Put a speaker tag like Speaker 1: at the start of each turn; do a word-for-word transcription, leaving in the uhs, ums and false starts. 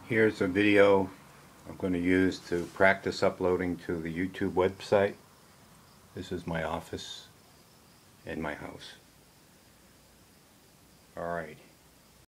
Speaker 1: Here's a video I'm going to use to practice uploading to the YouTube website. This is my office and my house. Alright.